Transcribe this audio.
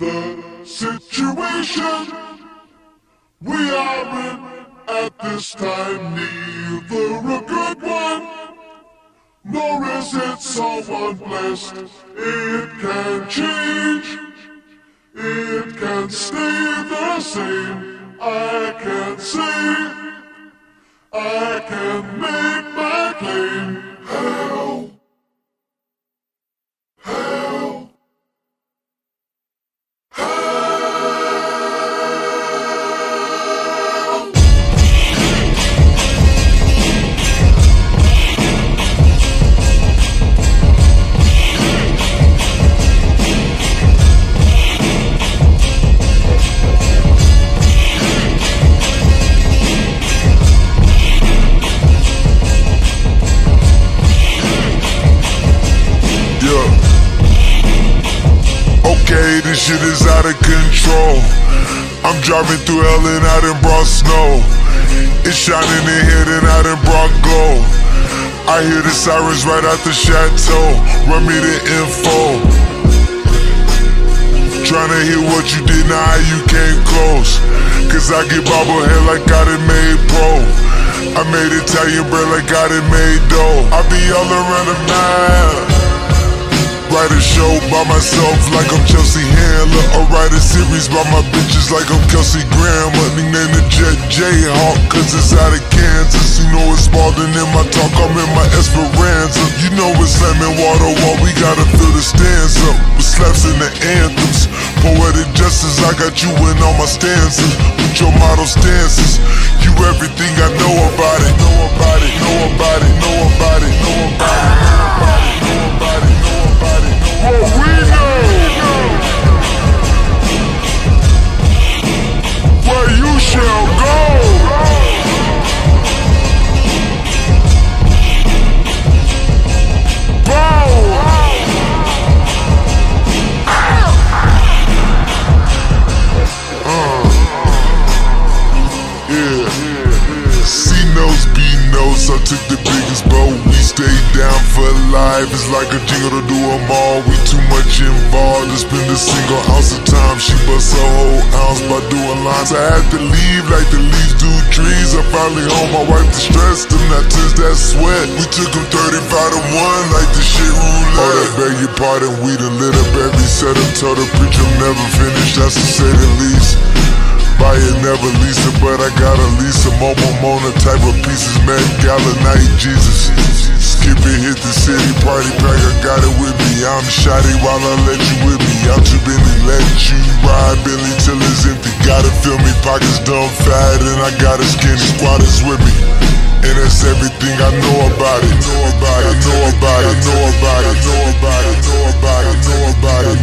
The situation we are in at this time, neither a good one, nor is it someone blessed. It can change, it can stay the same. I can say, I can make my claim. Help, help, okay, this shit is out of control. I'm driving through hell and I done brought snow. It's shining in here and I done brought glow. I hear the sirens right out the chateau. Run me the info. Tryna hear what you did, now how you came close. Cause I get bobblehead like I done made pro. I made Italian bread like I done made dough. I be all around the map. Write a show by myself like I'm Chelsea Handler. Or write a series by my bitches like I'm Kelsey Grammer. Nickname the Jet Jayhawk cause it's out of Kansas. You know it's Spalding in my talk, I'm in my Esperanza. You know it's lemon water while we gotta fill the stands up with slaps in the anthems. Poetic justice, I got you in all my stanzas with your model stances. You everything I know about it. Know about it, know about it, know about it, know about it, know about it, know about it, know about it. what we know, where you shall go. I took the biggest boat, we stayed down for life. It's like a jingle to do them all, we too much involved to spend a single ounce of time. She bust a whole ounce by doing lines. I had to leave like the leaves do trees. I finally home, I wiped the stress, them not tears, that sweat. We took them 35 to 1 like the shit roulette. Oh, I beg your pardon, we done lit up every setup. Told the preacher I'm never finished, that's to say the least. Buy it, never lease it, but I gotta lease a Mona type of pieces. Met Gala night, Jesus. Skip it, hit the city, party pack, I got it with me. I'm shotty while I let you with me. I'm too Bentley, let you ride Bentley till it's empty. Gotta fill me, pockets dumb fat, and I got a skinny squatters with me. And that's everything I know about it. Know about it, know about it, know about it, know about it, know about it, know about it.